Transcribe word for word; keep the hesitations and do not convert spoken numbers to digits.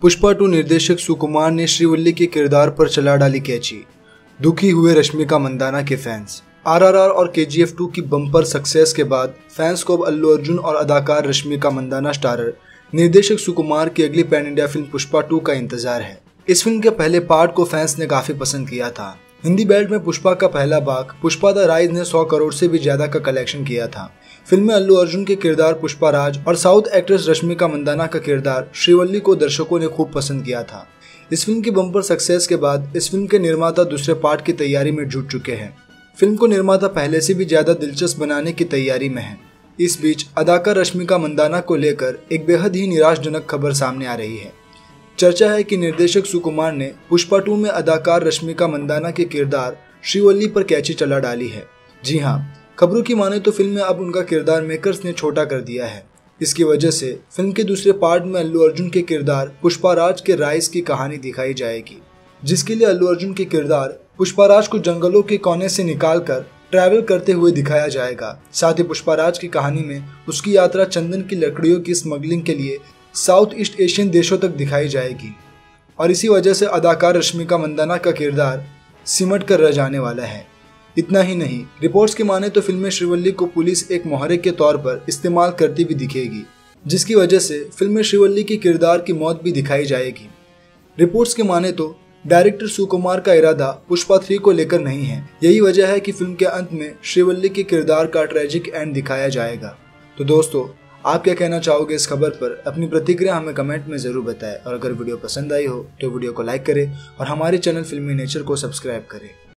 Pushpa to निर्देशक सुकुमार ने श्रीवल्ली के किरदार पर चला डाली कैची। दुखी हुए रश्मिका मंदाना के फैंस। आरआरआर और केजीएफ टू की बम्पर सक्सेस के बाद फैंस को अब अल्लू अर्जुन और अदाकार रश्मिका मंदाना स्टारर निर्देशक सुकुमार की अगली पैन इंडिया फिल्म पुष्पा टू का इंतजार है। इस फिल्म के पहले पार्ट को फैंस ने काफी पसंद किया था। हिंदी बेल्ट में पुष्पा का पहला भाग पुष्पा द राइज ने सौ करोड़ से भी ज्यादा का कलेक्शन किया था। फिल्म में अल्लू अर्जुन के किरदार पुष्पा राज और साउथ एक्ट्रेस रश्मिका मंदाना का किरदार श्रीवल्ली को दर्शकों ने खूब पसंद किया था। इस फिल्म की बम्पर सक्सेस के बाद इस फिल्म के निर्माता दूसरे पार्ट की तैयारी में जुट चुके हैं। फिल्म को निर्माता पहले से भी ज्यादा दिलचस्प बनाने की तैयारी में है। इस बीच अदाकार रश्मिका मंदाना को लेकर एक बेहद ही निराशजनक खबर सामने आ रही है। चर्चा है कि निर्देशक सुकुमार ने पुष्पा टू में अदाकार रश्मिका मंदाना के किरदार श्रीवल्ली पर कैची चला डाली है। जी हाँ, खबरों की माने तो फिल्म में अब उनका किरदार मेकर्स ने छोटा कर दिया है। इसकी वजह से फिल्म के दूसरे पार्ट में अल्लू अर्जुन के किरदार पुष्पा राज के राइज की कहानी दिखाई जाएगी, जिसके लिए अल्लू अर्जुन के किरदार पुष्पा राज को जंगलों के कोने से निकालकर ट्रैवल करते हुए दिखाया जाएगा। साथ ही पुष्पा राज की कहानी में उसकी यात्रा चंदन की लकड़ियों की स्मगलिंग के लिए साउथ ईस्ट एशियन देशों तक दिखाई जाएगी और इसी वजह से अदाकार रश्मिका मंदाना का किरदार सिमट कर रह जाने वाला है। इतना ही नहीं, रिपोर्ट्स की माने तो फिल्म में श्रीवल्ली को पुलिस एक मोहरे के तौर पर इस्तेमाल करती भी दिखेगी, जिसकी वजह से फिल्म में श्रीवल्ली की किरदार की मौत भी दिखाई जाएगी। रिपोर्ट्स की माने तो डायरेक्टर सुकुमार का इरादा पुष्पा थ्री को लेकर नहीं है। यही वजह है कि फिल्म के अंत में श्रीवल्ली के किरदार का ट्रेजिक एंड दिखाया जाएगा। तो दोस्तों, आप क्या कहना चाहोगे इस खबर पर? अपनी प्रतिक्रिया हमें कमेंट में जरूर बताएं और अगर वीडियो पसंद आई हो तो वीडियो को लाइक करें और हमारे चैनल फिल्मी नेचर को सब्सक्राइब करें।